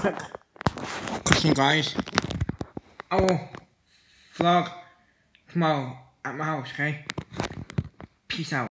quick question, guys. I will vlog tomorrow at my house, okay? Peace out.